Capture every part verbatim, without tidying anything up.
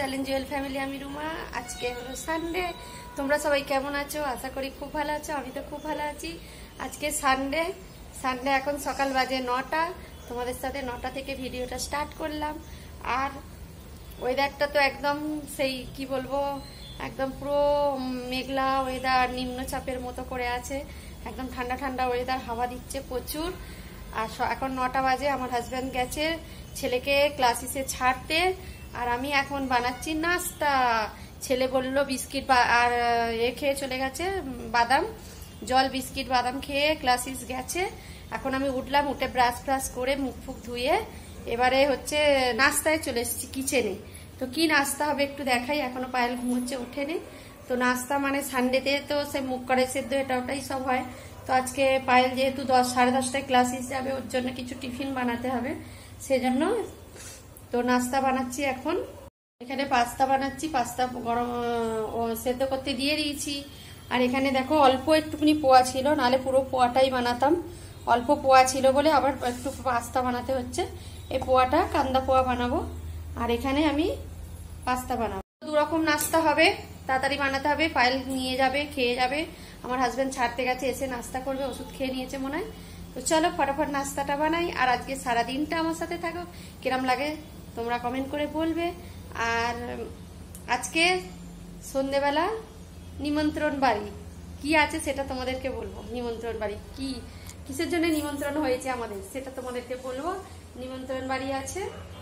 Challenge Jewel family, আমি রুমা। আজকে হলো সানডে। তোমরা সবাই কেমন আছো? আশা করি খুব ভালো আছো। আমি তো খুব ভালো আছি। আজকে সানডে সানডে এখন সকাল বাজে নটা। তোমাদের সাথে নটা থেকে ভিডিওটা স্টার্ট করলাম। আর ওয়েদারটা তো একদম সেই কি বলবো, একদম পুরো মেঘলা ওয়েদার, নিম্নচাপের মতো করে আছে। একদম ঠান্ডা ঠান্ডা ওয়েদার, হাওয়া দিচ্ছে প্রচুর। আর এখন নটা বাজে, আমার হাজব্যান্ড গেছে ছেলেকে ক্লাসিসে ছাড়তে, আর আমি এখন বানাচ্ছি নাস্তা। ছেলে বললো বিস্কিট আর এ খেয়ে চলে গেছে, বাদাম জল, বিস্কিট বাদাম খেয়ে ক্লাসিস গেছে। এখন আমি উঠলাম, উঠে ব্রাশ ব্রাশ করে মুখ ফুক ধুয়ে এবারে হচ্ছে নাস্তায় চলে এসেছি কিচেনে। তো কি নাস্তা হবে একটু দেখাই। এখনো পায়েল ঘুমোচ্ছে, ওঠেনি। তো নাস্তা মানে সানডেতে তো সে মুখ করে সেদ্ধ এটা ওটাই সব হয়। তো আজকে পায়েল যেহেতু দশ সাড়ে দশটায় ক্লাসিস যাবে, ওর জন্য কিছু টিফিন বানাতে হবে, সেজন্য তো নাস্তা বানাচ্ছি এখন। এখানে পাস্তা বানাচ্ছি, পাস্তা গরম সেদ্ধ করতে দিয়ে দিয়েছি। আর এখানে দেখো অল্প একটুখানি পোয়া ছিল, নাহলে পুরো পোয়াটাই বানাতাম। অল্প পোয়া ছিল বলে আবার একটু পাস্তা বানাতে হচ্ছে। এই পোয়াটা কান্দা পোয়া বানাবো, আর এখানে আমি পাস্তা বানাবো। দু রকম নাস্তা হবে, তাড়াতাড়ি বানাতে হবে। পায়েল নিয়ে যাবে, খেয়ে যাবে। আমার হাজবেন্ড ছাড়তে গেছে, এসে নাস্তা করবে, ওষুধ খেয়ে নিয়েছে মনে হয়। তো চলো ফটাফট নাস্তাটা বানাই। আর আজকে সারা দিনটা আমার সাথে থাকো, কিরম লাগে তোমরা কমেন্ট করে বলবে। আর আজকে সন্ধেবেলা নিমন্ত্রণ বাড়ি কি আছে সেটা তোমাদেরকে বলবো। নিমন্ত্রণ বাড়ি কি, কিসের জন্য নিমন্ত্রণ হয়েছে আমাদের সেটা তোমাদেরকে বলবো। নিমন্ত্রণ বাড়ি আছে,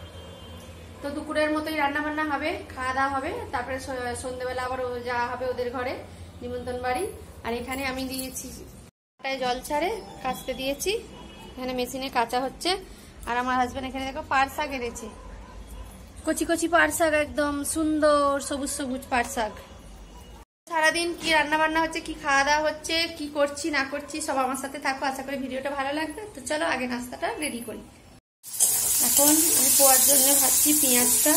তো দুপুরের মতোই রান্না বান্না হবে, খাওয়া দাওয়া হবে। তারপরে সন্ধ্যেবেলা আবার যাওয়া হবে ওদের ঘরে, নিমন্ত্রণ বাড়ি। আর এখানে আমি দিয়েছি জল ছাড়ে কাচতে দিয়েছি, এখানে মেশিনে কাঁচা হচ্ছে। আর আমার হাজবেন্ড এখানে দেখো পাট শাক এনেছে, কচি কচি পাট শাক, একদম সুন্দর সবুজ সবুজ পাট শাক। সারাদিন কি রান্না বান্না হচ্ছে, কি খাওয়া দাওয়া হচ্ছে, কি করছি না করছি সব আমার সাথে থাকো। আশা করি ভিডিওটা ভালো লাগবে। তো চলো আগে নাস্তাটা রেডি করি। এখন আমি পোয়ার জন্য ভাজছি পেঁয়াজটা।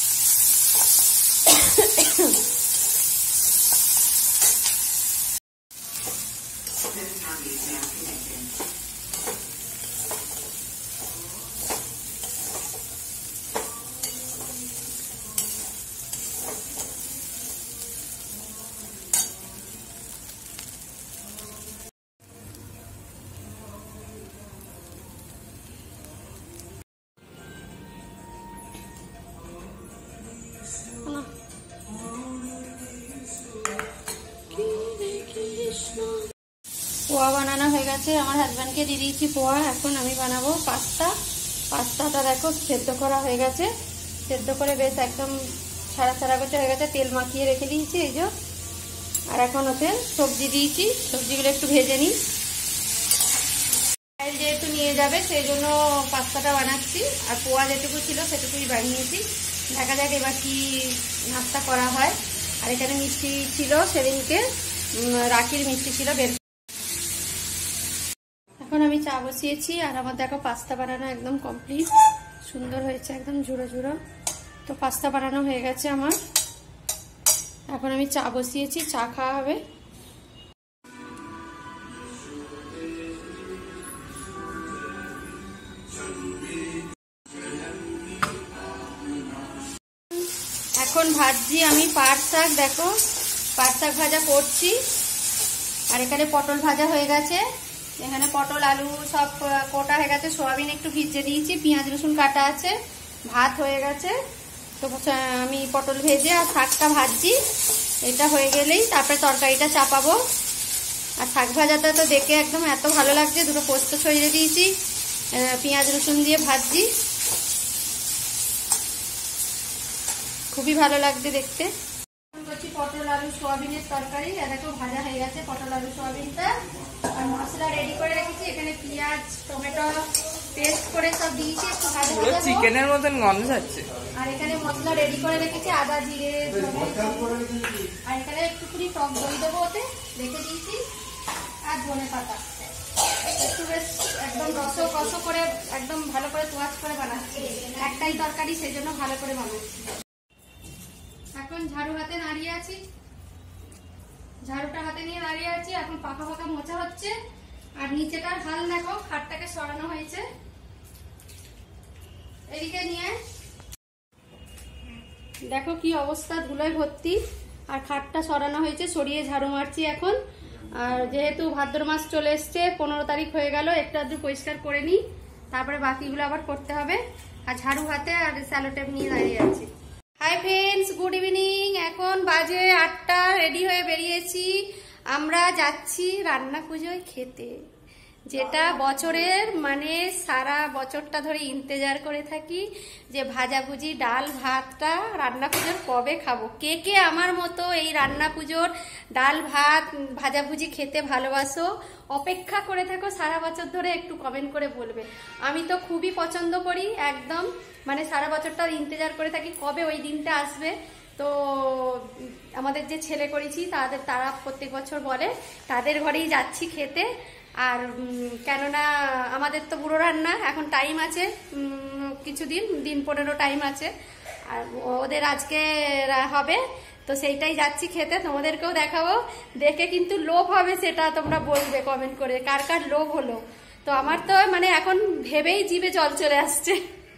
পোয়া বানানো হয়ে গেছে, আমার হাজব্যান্ডকে দিয়ে দিয়েছি পোয়া। এখন আমি বানাবো পাস্তা। পাস্তাটা দেখো সেদ্ধ করা হয়ে গেছে, সেদ্ধ করে বেশ একদম ছাড়া ছাড়া করতে হয়ে গেছে। তেল মাখিয়ে রেখে দিয়েছি এই যে। আর এখন ওতে সবজি দিয়েছি, সবজিগুলো একটু ভেজে নিই। যেহেতু নিয়ে যাবে সেই জন্য পাস্তাটা বানাচ্ছি। আর পোয়া যেটুকু ছিল সেটুকুই বানিয়েছি। দেখা যাক এবার কি নাস্তা করা হয়। আর এখানে মিষ্টি ছিল, সেদিনকে রাখির মিষ্টি ছিল বের। এখন আমি চা বসিয়েছি, আর আমার দেখো পাস্তা বানানো একদম কমপ্লিট, সুন্দর হয়েছে, একদম ঝুড়ো ঝুড়ো। তো পাস্তা বানানো হয়ে গেছে আমার। এখন আমি চা বসিয়েছি, চা খাওয়া হবে। এখন ভাজছি আমি পাট শাক, দেখো পাট শাক ভাজা করছি। আর এখানে পটল ভাজা হয়ে গেছে, এখানে পটল আলু সব কোটা হয়ে গেছে। সোয়াবিন একটু ভিজে দিয়েছি, পেঁয়াজ রসুন কাটা আছে, ভাত হয়ে গেছে। তো আমি পটল ভেজে আর শাকটা ভাজছি। এটা হয়ে গেলেই তারপরে তরকারিটা চাপাবো। আর শাক ভাজাটা তো দেখে একদম এত ভালো লাগছে, দুটো পোস্ত ছড়িয়ে দিয়েছি, পেঁয়াজ রসুন দিয়ে ভাজছি, খুবই ভালো লাগছে দেখতে। করছি পটল আলু সোয়াবিনের তরকারি। দেখো ভাজা হয়ে গেছে পটল আলু সোয়াবিনটা। আর মশলা রেডি করে রেখেছি, এখানে পেঁয়াজ টমেটো পেস্ট করে সব দিয়েছি, একটু ভাজা ভাজা চিকেনের মতন গন্ধ হচ্ছে। আর এখানে মশলা রেডি করে রেখেছি, আদা জিরে, আর এখানে একটুখানি টক দই দেবো ওতে রেখে দিয়েছি, আর ধনে পাতা একটু বেশ একদম রস কষ করে একদম ভালো করে তোয়াজ করে বানাচ্ছি। একটাই তরকারি সেই জন্য ভালো করে বানাচ্ছি। এখন ঝাড়ু হাতে দাঁড়িয়ে আছি, ঝাড়ুটা হাতে নিয়ে দাঁড়িয়ে আছি। এখন পাকা পাকা মোছা হচ্ছে। আর নিচেটার হাল দেখো, খাটটাকে সরানো হয়েছে। এদিকে নিয়ে দেখো কি অবস্থা, ধুলোয় ভর্তি। আর খাটটা সরানো হয়েছে, সরিয়ে ঝাড়ু মারছি এখন। আর যেহেতু ভাদ্র মাস চলে এসছে, পনেরো তারিখ হয়ে গেল, একটু আধটু পরিষ্কার করে নিই, তারপরে বাকিগুলো আবার করতে হবে। আর ঝাড়ু হাতে আর স্যালোটেপ নিয়ে দাঁড়িয়ে আছি। Hi friends, good evening. এখন বাজে আটটা, রেডি হয়ে বেরিয়েছি। আমরা যাচ্ছি রান্না পুজোয় খেতে, যেটা বছরের মানে সারা বছরটা ধরে ইন্তজার করে থাকি যে ভাজাভুজি ডাল ভাতটা রান্না পুজোর কবে খাবো। কে কে আমার মতো এই রান্না পুজোর ডাল ভাত ভাজাভুজি খেতে ভালোবাসো, অপেক্ষা করে থাকো সারা বছর ধরে, একটু কমেন্ট করে বলবে। আমি তো খুবই পছন্দ করি, একদম মানে সারা বছরটা ইন্তজার করে থাকি কবে ওই দিনটা আসবে। তো আমাদের যে ছেলে করেছি তাদের, তারা প্রত্যেক বছর বলে তাদের ঘরেই যাচ্ছি খেতে। আর কেননা আমাদের তো বুড়ো রান্না, এখন টাইম আছে কিছুদিন, দিন পনেরো টাইম আছে। আর ওদের আজকে হবে, তো সেইটাই যাচ্ছি খেতে। তোমাদেরকেও দেখাবো, দেখে কিন্তু লোভ হবে সেটা তোমরা বলবে কমেন্ট করে কার কার লোভ হলো। তো আমার তো মানে এখন ভেবেই জিভে জল চলে আসছে,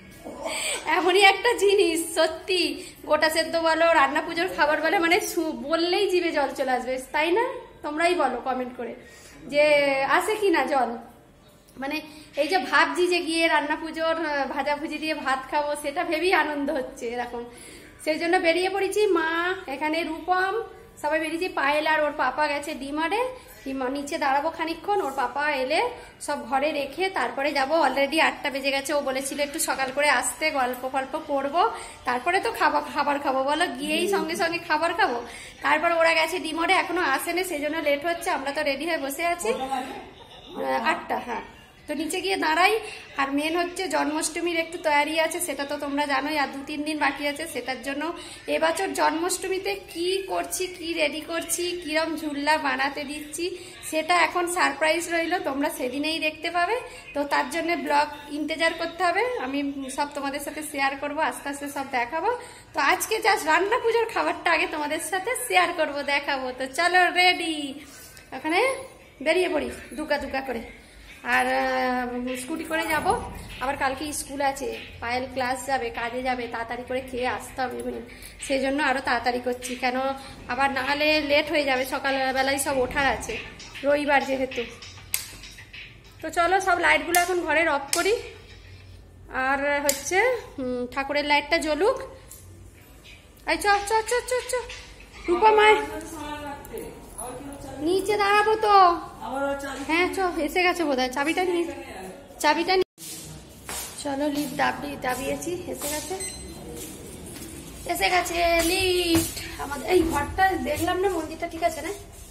এমনই একটা জিনিস সত্যি। গোটা সেদ্ধ বলো, রান্না পুজোর খাবার বলে, মানে বললেই জিভে জল চলে আসবে, তাই না? তোমরাই বলো কমেন্ট করে যে আসে কি না জল। মানে এই যে ভাবছি যে গিয়ে রান্না পুজোর ভাজাভুজি দিয়ে ভাত খাবো, সেটা ভেবেই আনন্দ হচ্ছে এরকম। সেই জন্য বেরিয়ে পড়েছি, মা এখানে, রূপম সবাই বেরিয়েছি। পায়েল আর ওর পাপা গেছে ডিমারে, নিচে দাঁড়াবো খানিকক্ষণ, ওর পাপা এলে সব ঘরে রেখে তারপরে যাব। অলরেডি আটটা বেজে গেছে, ও বলেছিল একটু সকাল করে আসতে, গল্প ফল্প করবো, তারপরে তো খাবার খাবার খাবো। বলো গিয়েই সঙ্গে সঙ্গে খাবার খাবো? তারপর ওরা গেছে ডিমরে, এখনো আসেনি, সেই জন্য লেট হচ্ছে। আমরা তো রেডি হয়ে বসে আছি। আটটা, হ্যাঁ। তো নিচে গিয়ে দাঁড়াই। আর মেন হচ্ছে জন্মাষ্টমীর একটু তৈরি আছে, সেটা তো তোমরা জানোই, আর দু তিন দিন বাকি আছে। সেটার জন্য এবছর জন্মাষ্টমীতে কি করছি, কি রেডি করছি, কিরম ঝুল্লা বানাতে দিচ্ছি, সেটা এখন সারপ্রাইজ রইল, তোমরা সেদিনেই দেখতে পাবে। তো তার জন্য ব্লগ ইন্তজার করতে হবে, আমি সব তোমাদের সাথে শেয়ার করব, আস্তে আস্তে সব দেখাবো। তো আজকে জাস্ট রান্না পুজোর খাবারটা আগে তোমাদের সাথে শেয়ার করব, দেখাবো। তো চলো রেডি, ওখানে বেরিয়ে পড়ি দুকা দুকা করে। আর স্কুটি করে যাব, আবার কালকে স্কুল আছে, পায়েল ক্লাস যাবে, কাজে যাবে, তাড়াতাড়ি করে খেয়ে আসতে হবে, সেই জন্য আরো তাড়াতাড়ি করছি, কেন আবার না হলে লেট হয়ে যাবে। সকালবেলায় সব ওঠার আছে, রবিবার যেহেতু। তো চলো সব লাইটগুলো এখন ঘরের অফ করি, আর হচ্ছে ঠাকুরের লাইটটা জ্বলুক। এই চ চ চ চ চ রূপা মায় নিচে দাঁড়াবো তো। হ্যাঁ চ, এসে গেছে বোধহয়, চাবিটা নিয়ে, চাবিটা নিয়ে চলো। লিফট দাবি দাবিয়েছি, এসে গেছে, এসে গেছে লিফট। আমাদের এই ঘরটা দেখলাম না, মন্দিরটা ঠিক আছে না?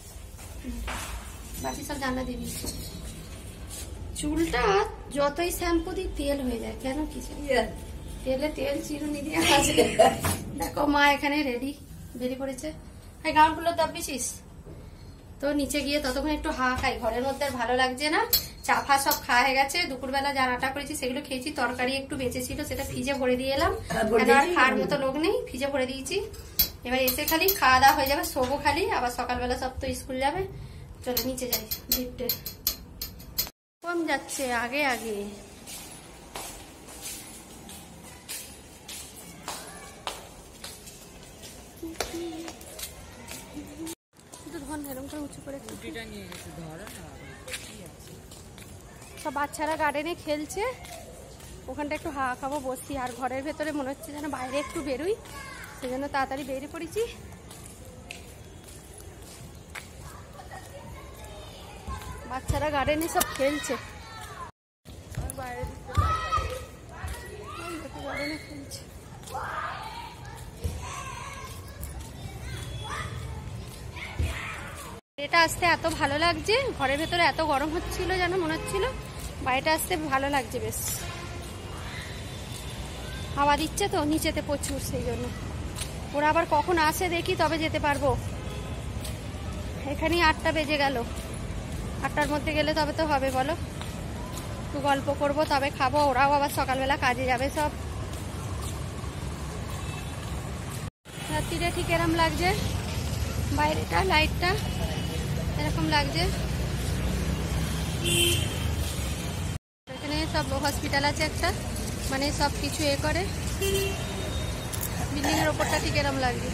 বাকি সব জানা দিবি। চুলটা যতই শ্যাম্পু দিই তেল হয়ে যায়, কেন কি তেলে তেল চিরুনি দিয়ে আছে। দেখো মা এখানে রেডি বেরিয়ে পড়েছে। এই গাউনগুলো দাবিছিস তো? নিচে গিয়ে ততক্ষণ একটু হা খাই, ঘরের মধ্যে আর ভালো লাগছে না। চা ফা সব খাওয়া হয়ে গেছে, দুপুরবেলা যা রান্না করেছি সেগুলো খেয়েছি। তরকারি একটু বেঁচে ছিল, সেটা ফ্রিজে ভরে দিয়ে এলাম, আর খাওয়ার মতো লোক নেই, ফ্রিজে ভরে দিয়েছি। এবার এসে খালি খাওয়া দাওয়া হয়ে যাবে, শোবো খালি, আবার সকালবেলা সব তো স্কুল যাবে। চলো নিচে যাই, লিফটে কম যাচ্ছে আগে আগে। সব বাচ্চারা গার্ডেনে খেলছে, ওখানটা একটু হাওয়া খাবো, বসি। আর ঘরের ভেতরে মনে হচ্ছে যেন বাইরে একটু বেরোই, সেই জন্য তাড়াতাড়ি বেরিয়ে পড়েছি। বাচ্চারা গার্ডেনে সব খেলছে, গার্ডেনে খেলছে। এটা আসতে এত ভালো লাগছে, ঘরের ভেতরে এত গরম হচ্ছিল যেন মনে হচ্ছিল, বাইরেটা আসতে ভালো লাগছে, বেশ হাওয়া দিচ্ছে তো নিচেতে প্রচুর, সেই জন্য। ওরা আবার কখন আসে দেখি, তবে যেতে পারবো। এখানেই আটটা বেজে গেল, আটটার মধ্যে গেলে তবে তো হবে, বলো। একটু গল্প করবো, তবে খাবো। ওরাও আবার সকালবেলা কাজে যাবে সব। রাত্রিরে ঠিক এরম লাগছে, বাইরেটা লাইটটা এরকম লাগছে। এখানে সব হসপিটাল আছে একটা, মানে সব কিছু এ করে। बिल्डिंग এর উপরটা ঠিক এরকম লাগবে।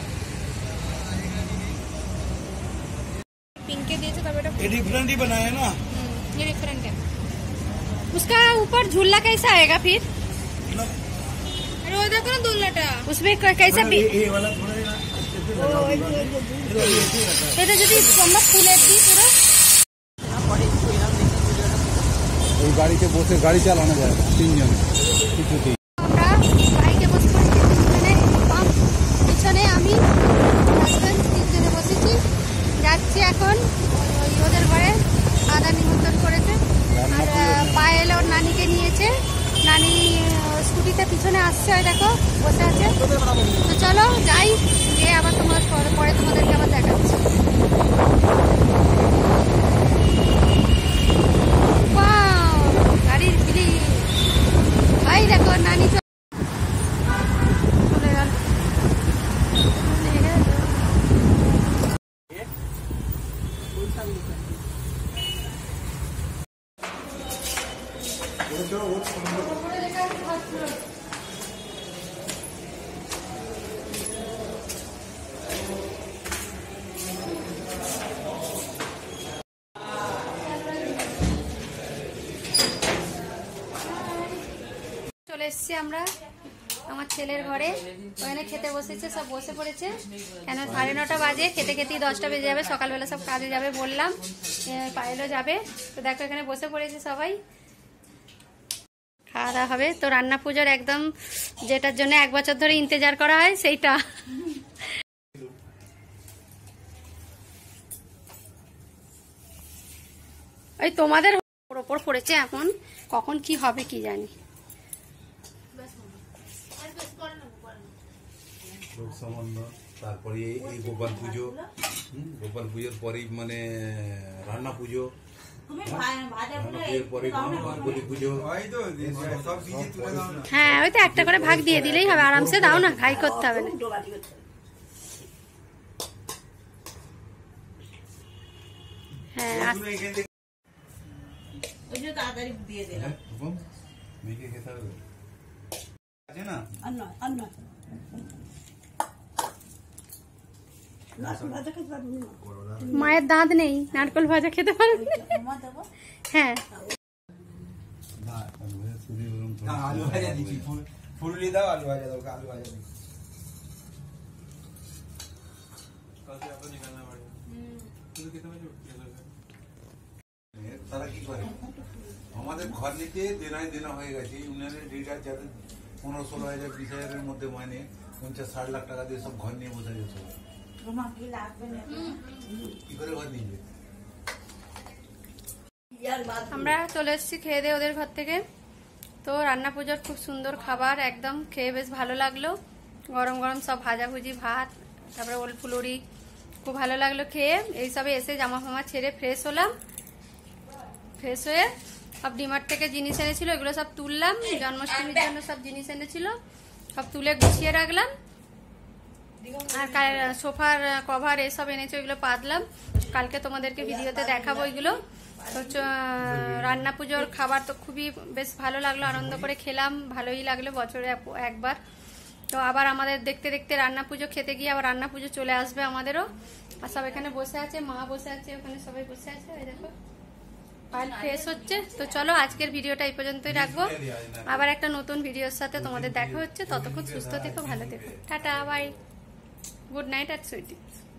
पिंक के दिए थे तब बेटा ये डिफरेंट ही बनाया है ना। ये डिफरेंट है। उसका ऊपर झूला कैसा आएगा फिर? अरे वो देखो ना दुल्लाटा उसमें कैसा भी ये वाला थोड़ा এটা যদি সম্ভব খুলে দিই পুরো এই গাড়িতে বসে গাড়ি চালানো যায় তিনজন কিছুতেই। আমরা বাইকে বসে পড়েছি তিনজনে, পিছনে আমি হাজবেন্ড তিনজনে বসেছি। যাচ্ছি এখন ওই ওদের ঘরে, দাদা নিমন্ত্রণ করেছে আর পায়েল ওর নানিকে নিয়েছে। নানি স্কুটিতে পিছনে আসছে, ওই দেখো বসে আছে। তো চলো যাই, গিয়ে আবার তোমার পরে তোমাদেরকে আবার দেখাচ্ছি। গাড়ির বিলি ভাই দেখো নানি চলে গেল। চলে এসছি আমরা আমার ছেলের ঘরে, ওখানে খেতে বসেছে, সব বসে পড়েছে। কেন সাড়ে নটা বাজে, খেতে খেতেই দশটা বেজে যাবে। সকালবেলা সব কাজে যাবে বললাম, পায়েলও যাবে। তো দেখো এখানে বসে পড়েছে সবাই, খাওয়া দাওয়া হবে। তো রান্না পুজোর একদম যেটার জন্য এক বছর ধরে ইন্তজার করা হয় সেইটা। ওই তোমাদের ওপর পড়েছে, এখন কখন কি হবে কি জানি। তারপরে এই গোপাল পুজো, গোপাল পুজোর পরেই মানে রান্না পুজো, হ্যাঁ ওই তো একটা করে ভাগ দিয়ে দিলেই হবে, আরামসে দাও না, ঘাই করতে হবে না। হ্যাঁ মায়ের দাঁত নেই, নারকেল ভাজা খেতে পারবে। হ্যাঁ আলু ভাজা দিচ্ছি, ফুললি দাও, আলু ভাজা দাও, আলু ভাজা দিই। তারা কি করে আমাদের ঘর নিতে দেনায় দেনা হয়ে গেছে, ইউনিয়নের লিডার যাদের পনেরো ষোলো হাজার বিশ হাজারের মধ্যে মাইনে পঞ্চাশ ষাট লাখ টাকা দিয়ে সব ঘর নিয়ে বসে যেত। কি করে ঘর নিয়ে? আমরা চলে এসেছি খেয়ে দিয়ে ওদের ঘর থেকে। তো রান্না পুজোর খুব সুন্দর খাবার, একদম খেয়ে বেশ ভালো লাগলো। গরম গরম সব ভাজাভুজি, ভাত, তারপরে ওল ফুলুরি, খুব ভালো লাগলো খেয়ে। এইসবে এসে জামা ফামা ছেড়ে ফ্রেশ হলাম। ফ্রেশ হয়ে সব ডিমার্ট থেকে জিনিস এনেছিল, এগুলো সব তুললাম। জন্মাষ্টমীর জন্য সব জিনিস এনেছিল, সব তুলে গুছিয়ে রাখলাম। আর সোফার কভার এসব এনেছে, ওইগুলো পাতলাম। কালকে তোমাদেরকে ভিডিওতে দেখাবো ওইগুলো। তো রান্না পুজোর খাবার তো খুবই বেশ ভালো লাগলো, আনন্দ করে খেলাম, ভালোই লাগলো বছরে একবার। তো আবার আমাদের দেখতে দেখতে রান্না পুজো খেতে গিয়ে আবার রান্না পুজো চলে আসবে আমাদেরও। আর সব এখানে বসে আছে, মা বসে আছে, ওখানে সবাই বসে আছে, ওই দেখো পায়েল ফ্রেশ হচ্ছে। তো চলো আজকের ভিডিওটা এই পর্যন্তই রাখবো, আবার একটা নতুন ভিডিওর সাথে তোমাদের দেখা হচ্ছে। ততক্ষণ সুস্থ থেকো, ভালো থেকো, টাটা বাই, গুড নাইট আর সুইটি।